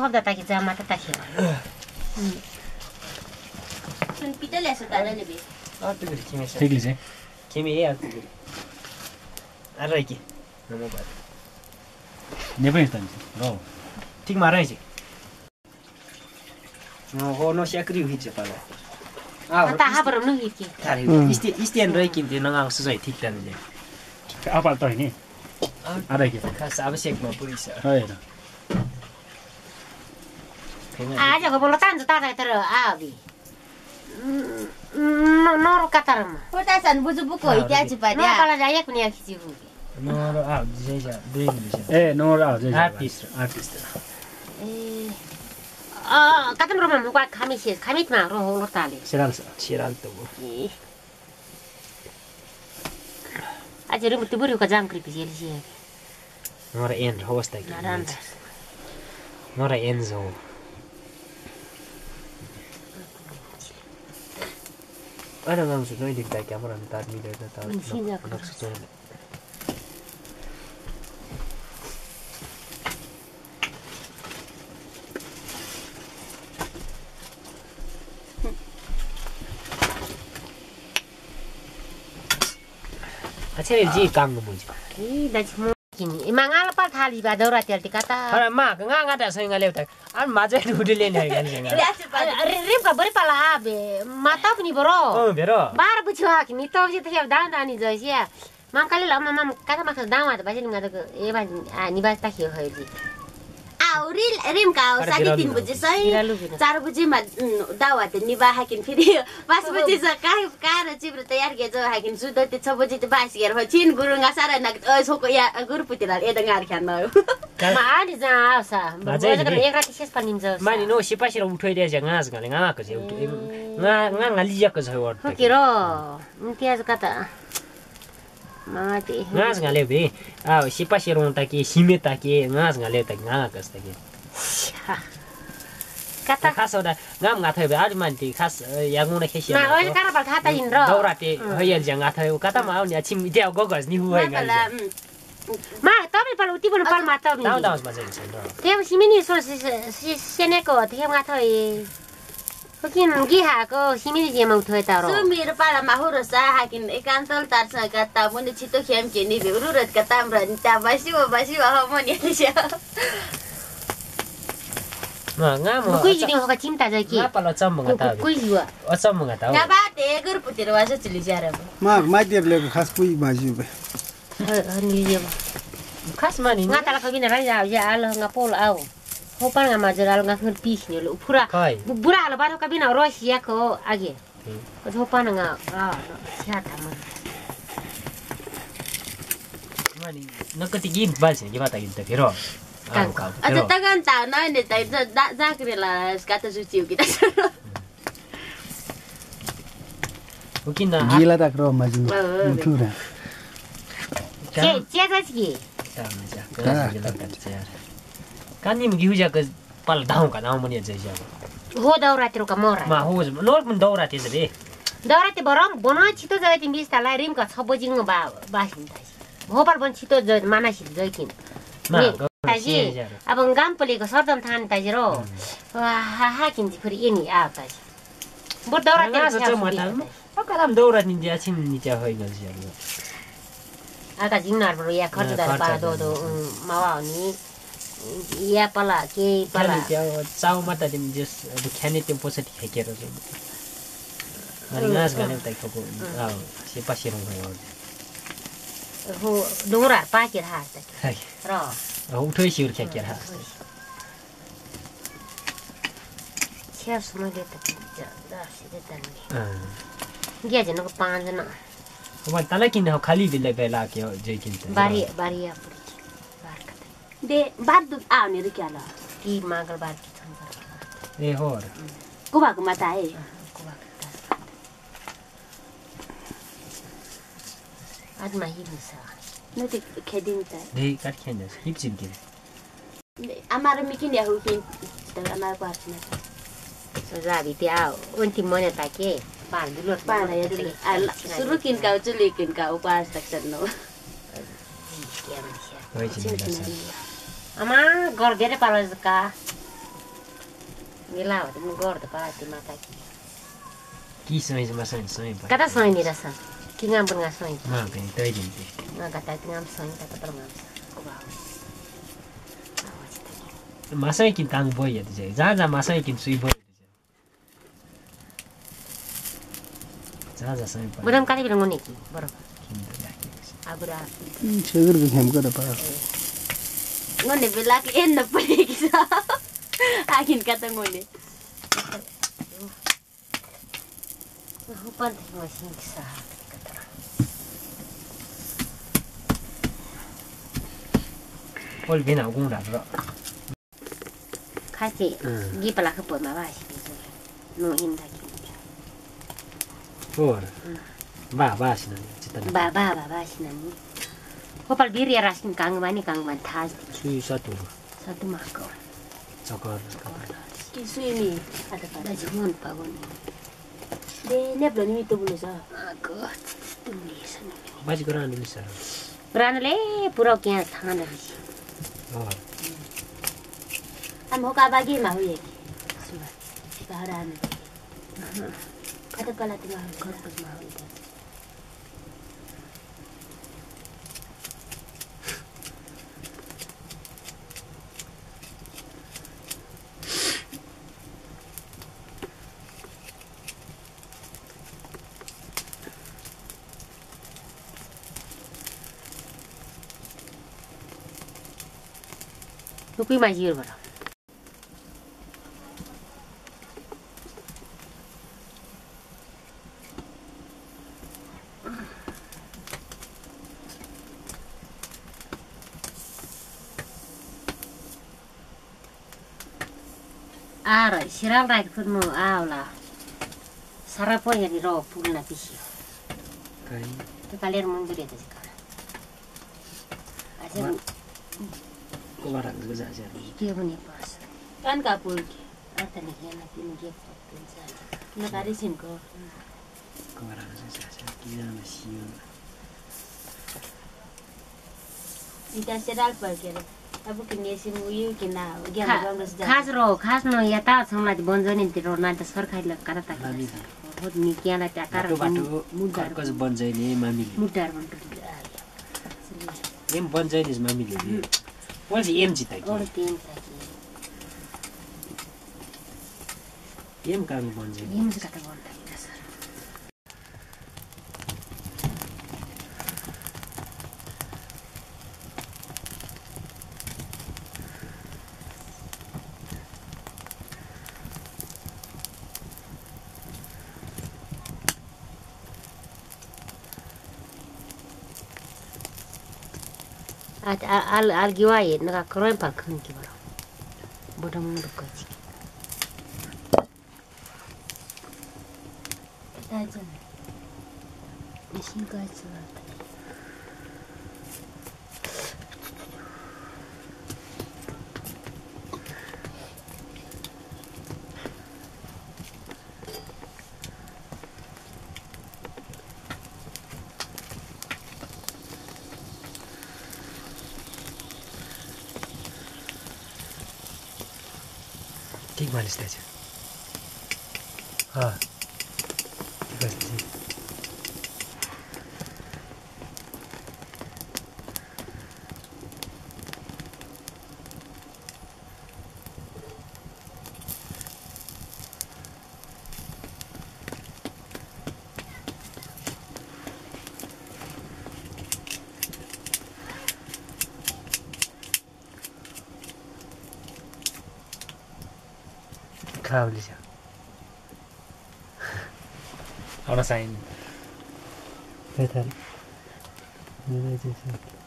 hobda taki jama ta taki sun pitale su tare ne be Tigri kimi sa. Tigli चाहिँ Kimi ya tigri. Araki. Nama ba. Nepali त र Tik marai ji. No ho no syakri hui je pala. ta habro nu hiki Tari. Istian rai kinti nangang susai tik dan je. apa त हैन आधा के Khas आवश्यकमा पुरी छ. हैन आज को बोलो tan ta ta ter abi nor katarma kota san buju buko ita ci pa no dia kala jaya kuni akhi bu No a je ja dream je. ए नो र Artist. eh katam roma mo kwa khamit ma ro lo tale सेराल छ Siral tu. आज रे mutu buri ka jang kri pisi si No ra en hosta ki. naranda No ra en zo. Ana ngam su no dik ta camera ni ta mi de ta. Sina ko. Acha ji kam no buji. ki da chmo kini mangala pa thali ba daura tel tikata Ara ma nga ta sai nga leuta. An ma je du le ni ga ni nga. rim ka bari pala be mata पनि bro Oh bero. बाह्र बुझ्यो कि नि त चाहिँ दाम दानी जैसिया mam kali la mam kata maksud damat ba jadi ngada ke e ba ni ba ta hiyo hoji auril rim ka saki 3 buje sai Siralu gitu. 4 buje ma dawa te niba hakin फेरि 5 बजे से car चिब्र तयार के जो Hokkien सुध ते 6 बजे ते बास गेर छिन गुरुङा सारा न छोको या गुरुपुतिला एदा गार खान ma ani za asa ba Mazai jadi ni. ek rati ses panin zo Ma ni no sipa sira uthoi de ja nga ga nga ka je. Nga li ja ka je wor. kiro imtiaz kata ma te Nga ga le be. A sipa sira un ta ki sime ta ki nga ga le ta nga ka sta ki. kata Khas oda ngam nga thai be ar man ti khas ya ngu na khesia. ma oi kara ba thata in ro Daura te hoyel ja nga thai kata ma ni chim dia go gas ni huai ga. ma tabi pal uti bon pal ma tabi Down down ma je chen ro. te simini so sene ko te nga thoi Hokin gi ha ko simini je mau thoi ta ro su mir para mahuro sa hakin ekantal tar sa kata mun chito khem ke ni ururat kata mran ta basi wa homoni sia Ma nga mo. kui ji ho ka chimta ja ki Nga pala cham nga ta. kui ji wa O cham nga ta. ya ba te guruputir wa sa chili jara माइतीहरुले खास पुई भाजी ni je Khas ma ni. nga ta la ka bina ra ya al nga pol au ho pa nga ma jara nga khur pis ni lo pura Kai. bura la ba ka bina ro sia ko age ho pa nga sia ta ma Ma ni nakati gi bal se gi mata gi ta pero. aja tagan ta na ne ta da krela kata suci kita Mungkin na गीला तक रो मजु मुठुरा che ja ji Kan ni mgi huja ke pal daun ka daun mani aja ho daura tiro ka mora ma ho no mun daura te de daura te borom bono chito ja ti mis ta la rim ka 6 bajing ba hin ta ho par bon chito ja mana si ja kin ma taji अब गाम पलेको सरदम थान ताजी रो हा किन्जी फेरि any आ ताजी बो दौरा nga sa chama ta ka dam daura ni dia chin ni cha hoi gal ja आका जिंगनार बरो या खर्च दर पाला दो मावा नि या पला के pala पला dia chau mata dim jes bu khani tem posa ti khekero jo mari ngas ga ne ta ko a si pasirong ho हो दोरा पाके हा त hai र a uthoi siur khekera छ्या समय ले त दा सिधे तन्ने a गया जन को पांच जना wa tala kin ho khali bile bela ke je kin बारी बारी या पुरी बार कते de badu आउने रे क्या ला ती मंगलबार की छन e hor कुबाको माता है आज माही मुसा न ते खेदिन त de kat khen ja hip sim ke amara mikin ya hukin त amara पास में सो जाबी ते आ उन्ति मने ताके पान दुलो पाना या दिले सुरु किन का चुली किन का उपास तक नो hoi chin da sa आमा घर धेरै पालो का मिला हो त म गर्दा पाते माता कि सही मसँग सही कता सही नि रस कि ngam pun ngasoi मा पनि त्यही दिन्थे na kata ngam soi ta kata ngam मासै किन ताङ बोय दिजे जहाँ मासै किन सुई बोय दिजे जहाँ सही पर buram kali bilang ngone ki boro किन त राखेको छ abura छेगर खेम कर पा ngone bela ki en na pare ki sa akin kata ngone hupan masih sa 올 비나 공라 러 kasi gi pala ke pot ma ba si no hinda ki por ba sinan cita ba si nani hopal bir ya rasin kang mani thas सुई सतु satu mako चकर ki suimi ada da jumon pagon de ne blo ni to bulu sa aku tulisan बाजी गरान दिनु sir Beranale pura kya thana ri am ho ka bagi ma huye suba baharan kata kala tu ma korpus ma ri Lukui majir bara. Ara, siral rai kurno aula. Sarapo yang ro pulna pisi. kai Tu kalian mundur ya sekarang. Aja को बारा गजा छ dia punya pas. kan ka pul ki Ata ni yang nanti ni dia potensi. na kari sin ko को बारा गजा छ किन सियो ita seral par ke abu kini sim uyu kina gya bang ras ja खास न यता समाज बन्जनी तिरो न त सरकारी ल करता मामी हो नि क्याला टाकार बाटो मुदार कस बन्जैले मामीले मुदार बन्टु एम बन्जैले मामीले पछि एम जिता और कि तीन taki एम काम बन्जैले ini mesti kata bonda dasar al giwai naga kroen pa khun ki baro bodam nu ko chi ta jan isin ga chu ठीक मालिस छ ठीक छ खाउली छ आउन साइन बेथर